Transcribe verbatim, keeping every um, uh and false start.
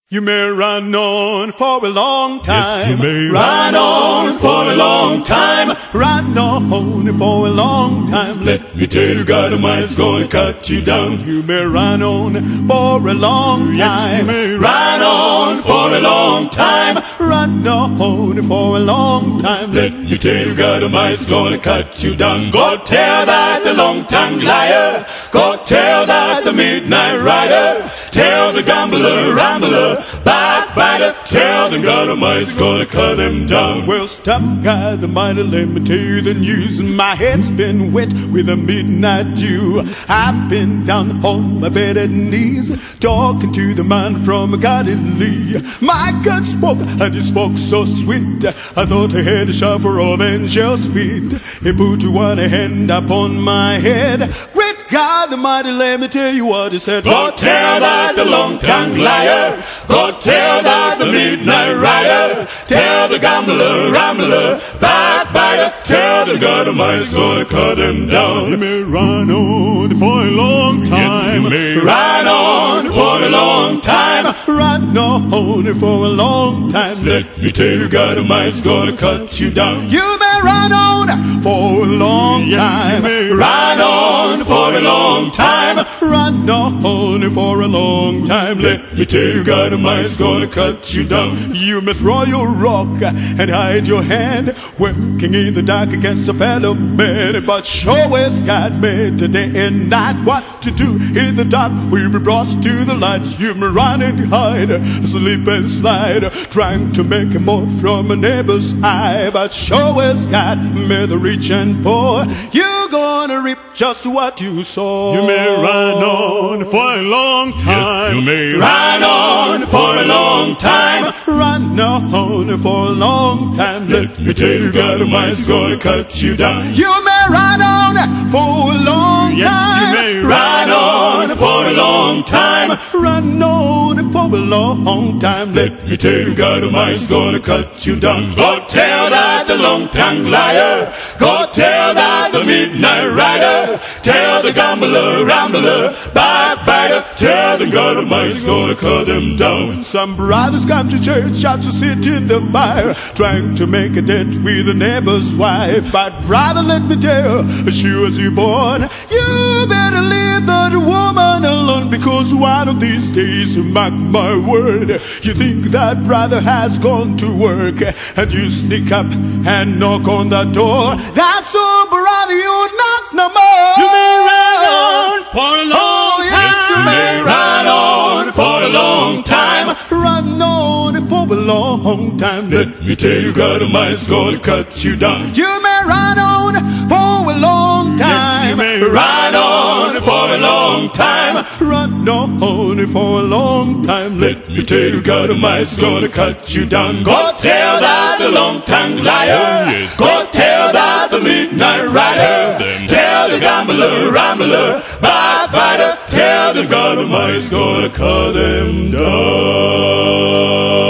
You may run on for a long time. Yes, you may run on for a long time. Run on for a long time. Let me tell you, God Almighty's gonna cut you down. You may run on for a long time. Yes, you may run on for a long time. Run on for a long time. Let me tell you, God Almighty's gonna cut you down. Go tell that the long-tongued liar. Go tell that the midnight rider. Tell the gambler, rambler, backbiter. Tell them God Almighty's gonna cut them down. Well, stop, God Almighty, let me tell you the news. My head's been wet with a midnight dew. I've been down on my bended knees, talking to the man from Galilee. My God spoke, and he spoke so sweet. I thought I had a shower of angels' feet. He put one hand upon my head. Great God Almighty, let me tell you what he said. Go tell that the long-tongued liar. Go tell that the midnight rider. Tell the gambler, rambler, backbiter. Tell the God Almighty's gonna cut them down. You may run on for a long time. Yes, you may run on for a long time. Run on for a long time. Let me tell you, God Almighty's gonna cut you down. You may run on for a long yes, time. You may run on for a long time. Run on for a long time. Let me tell you, God Almighty's gonna cut you down. You may throw your rock and hide your hand, working in the dark against a fellow man. But sure as God made today and night, what to do in the dark will be brought to the light. You may run and hide, slip and slide, trying to make a more from a neighbor's eye. But sure as God made the rich and poor, you're gonna reap just what you sow. You may run on for a long time. Yes, you may run on for a long time. Run on for a long time. Let me tell you, God Almighty's gonna cut you down. You may run on for a long yes, time. You may run on for a long time. Run on for a long time. Let me tell you, God Almighty's gonna cut you down. Go tell that the long-tongued liar. Go tell that the midnight rider. Tell the gambler, rambler, backbiter. Tell them God Almighty's gonna cut them down. Some brothers come to church just to sit in the fire, trying to make a dent with a neighbor's wife. But brother, let me tell you, she was you born. You better leave that woman alone, because one of these days, mark my word, you think that brother has gone to work, and you sneak up and knock on the door. That's all, brother, you knock no more. You may run on for a long oh, yes, time. You may run on for a long time. Run on for a long time. Let me tell you, God Almighty's gonna cut you down. You may run on for a long time. Yes, you may run on for a long time. Run on for a long time. Let me tell you, God Almighty's gonna cut you down. Go tell that the long-tongued liar. Oh, yes. Go tell that the midnight rider. Tell, tell the gambler, rambler, backbiter. Tell them God Almighty's gonna cut them down.